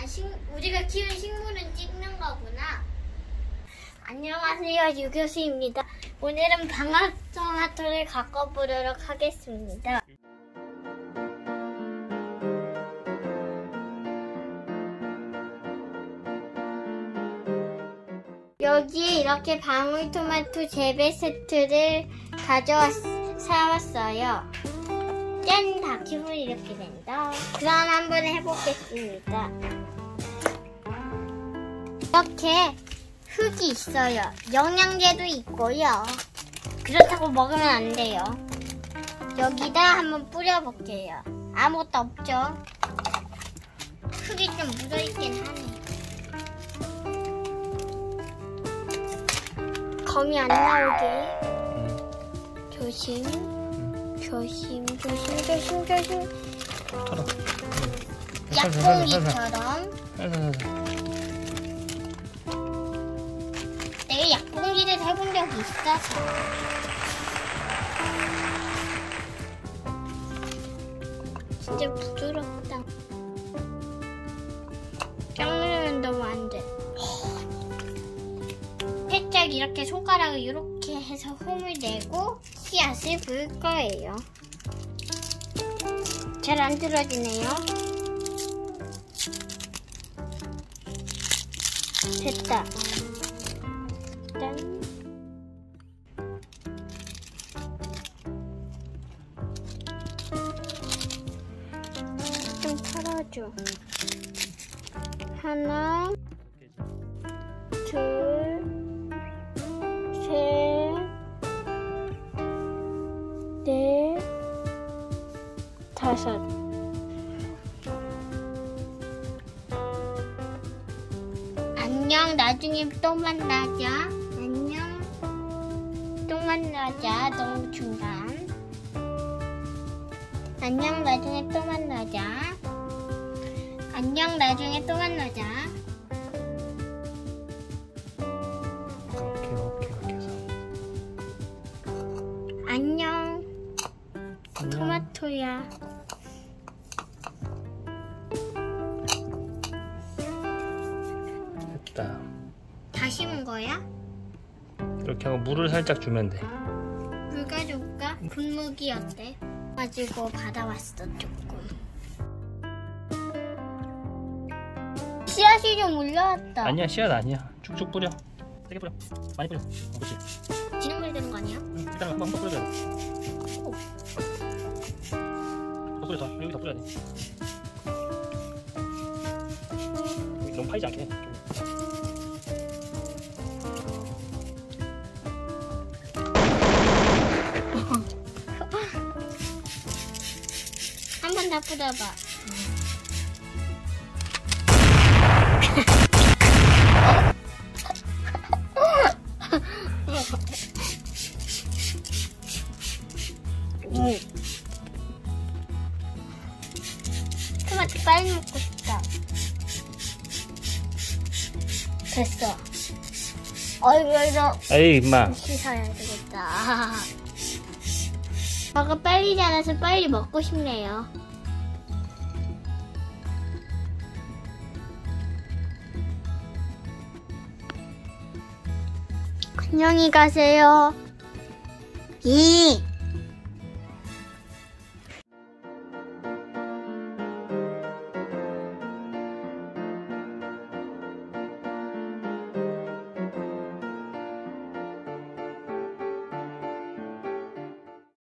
우리가 키운 식물은 찍는 거구나. 안녕하세요, 유교수입니다. 오늘은 방울토마토를 바꿔보도록 하겠습니다. 여기에 이렇게 방울토마토 재배 세트를 사왔어요. 짠! 다 키우면 이렇게 된다. 그럼 한번 해보겠습니다. 이렇게 흙이 있어요. 영양제도 있고요. 그렇다고 먹으면 안 돼요. 여기다 한번 뿌려볼게요. 아무것도 없죠? 흙이 좀 묻어있긴 하네. 거미 안 나오게 조심. 털어. 약봉지처럼. 내가 약봉지를 해본 적이 있어서. 진짜 부드럽다. 짱누르면 너무 안 돼. 살짝 이렇게 손가락을 이렇게 해서 홈을 내고 씨앗을 부을 거예요. 잘 안 들어지네요. 됐다. 짠. 좀 털어줘. 하나, 둘, 셋, 넷, 다섯. 안녕, 나중에 또 만나자. 안녕, 또 만나자. 너무 중간. 안녕, 나중에 또 만나자. 안녕, 나중에 또 만나자. 이렇게 해서. 안녕. 토마토야. 됐다. 다 심은 거야? 이렇게 하고 물을 살짝 주면 돼. 물 가져올까? 분무기 어때? 가지고 받아왔어 조금. 씨앗이 좀 올라왔다. 아니야, 씨앗 아니야. 쭉쭉 뿌려. 세게 뿌려. 많이 뿌려. 그렇지. 진흙물 되는 거 아니야? 일단 한번 뿌려줘야 돼. 더 뿌려, 더. 여기 더 뿌려야 돼. 여기 너무 파이지 않게. 한 번 더 뿌려봐. 토마토 빨리 먹고 싶다. 됐어. 이거 에이, 임마. 씻어야 되겠다. 저가 빨리 자라서 빨리 먹고 싶네요. 안녕히 가세요. 이